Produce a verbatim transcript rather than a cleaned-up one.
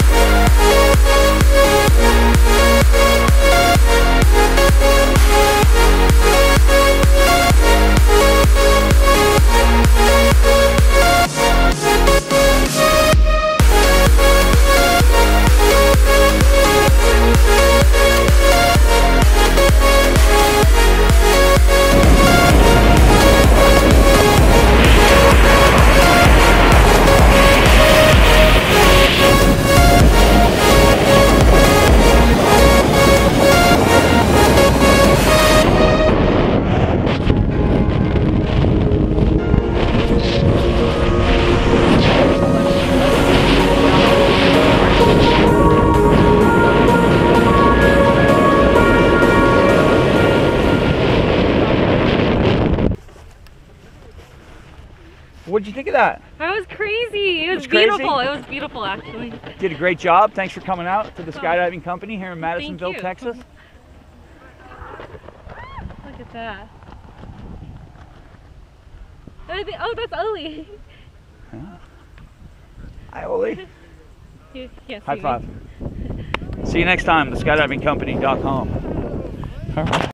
What'd you think of that? That was crazy. It was, it was beautiful. Crazy? It was beautiful, actually. Did a great job. Thanks for coming out to the skydiving company here in Madisonville, Thank you. Texas. Look at that. Oh, that's Oli. Yeah. Hi, Oli. You can't see High me. five. See you next time, the skydiving company dot com. All right.